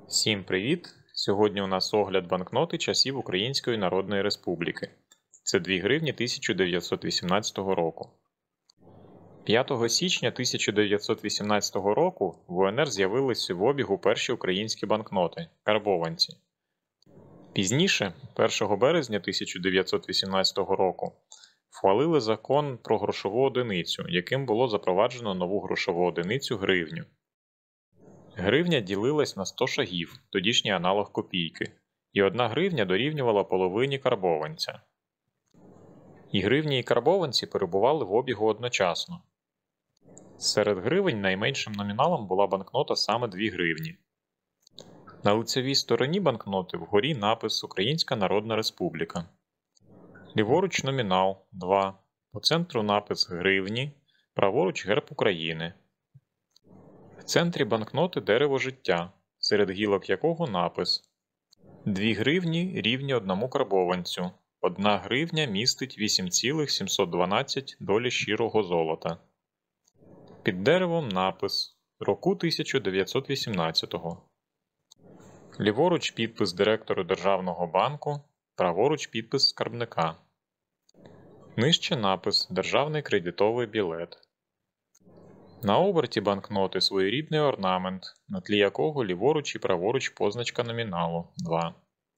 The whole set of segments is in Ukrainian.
Всім привіт! Сьогодні у нас огляд банкноти часів Української Народної Республіки. Це 2 гривні 1918 року. 5 січня 1918 року в УНР з'явилися в обігу перші українські банкноти – карбованці. Пізніше, 1 березня 1918 року, ухвалили закон про грошову одиницю, яким було запроваджено нову грошову одиницю – гривню. Гривня ділилась на 100 шагів, тодішній аналог копійки, і 1 гривня дорівнювала половині карбованця. І гривні, і карбованці перебували в обігу одночасно. Серед гривень найменшим номіналом була банкнота саме 2 гривні. На лицевій стороні банкноти вгорі напис «Українська Народна Республіка». Ліворуч номінал – 2, по центру напис «Гривні», праворуч герб України. В центрі банкноти дерево життя, серед гілок якого напис «2 гривні рівні 1 карбованцю. 1 гривня містить 8,712 долі щирого золота». Під деревом напис «Року 1918-го». Ліворуч підпис директора Державного банку, праворуч підпис скарбника. Нижче напис «Державний кредитовий білет». На оберті банкноти своєрідний орнамент, на тлі якого ліворуч і праворуч позначка номіналу – 2.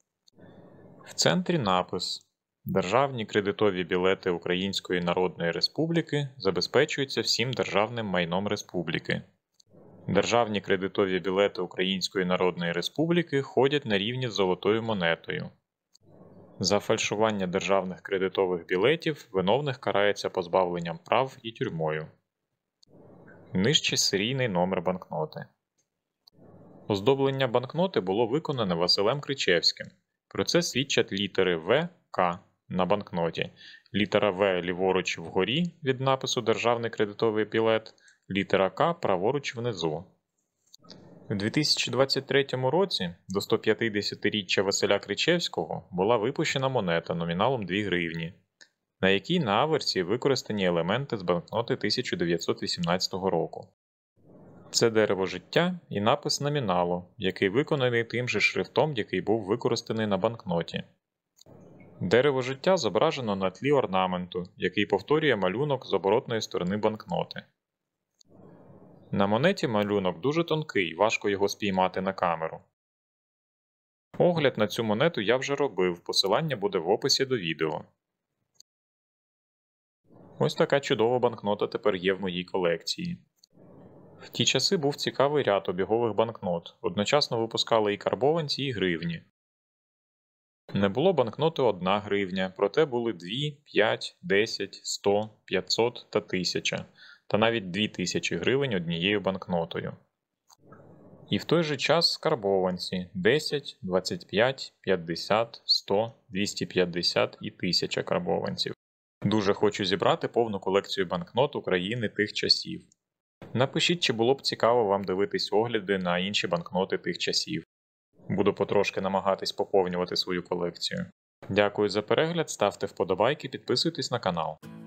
В центрі напис «Державні кредитові білети Української Народної Республіки забезпечуються всім державним майном Республіки. Державні кредитові білети Української Народної Республіки ходять на рівні з золотою монетою. За фальшування державних кредитових білетів виновних карається позбавленням прав і тюрмою». Нижче серійний номер банкноти. Оздоблення банкноти було виконане Василем Кричевським. Про це свідчать літери В, К на банкноті. Літера В ліворуч вгорі від напису «Державний кредитовий білет», літера К праворуч внизу. У 2023 році до 150-річчя Василя Кричевського була випущена монета номіналом 2 гривні, на якій на аверсі використані елементи з банкноти 1918 року. Це дерево життя і напис номіналу, який виконаний тим же шрифтом, який був використаний на банкноті. Дерево життя зображено на тлі орнаменту, який повторює малюнок з оборотної сторони банкноти. На монеті малюнок дуже тонкий, важко його спіймати на камеру. Огляд на цю монету я вже робив, посилання буде в описі до відео. Ось така чудова банкнота тепер є в моїй колекції. В ті часи був цікавий ряд обігових банкнот, одночасно випускали і карбованці, і гривні. Не було банкноти 1 гривня, проте були 2, 5, 10, 100, 500 та 1000, та навіть 2000 гривень однією банкнотою. І в той же час карбованці – 10, 25, 50, 100, 250 і 1000 карбованців. Дуже хочу зібрати повну колекцію банкнот України тих часів. Напишіть, чи було б цікаво вам дивитись огляди на інші банкноти тих часів. Буду потрошки намагатись поповнювати свою колекцію. Дякую за перегляд, ставте вподобайки, підписуйтесь на канал.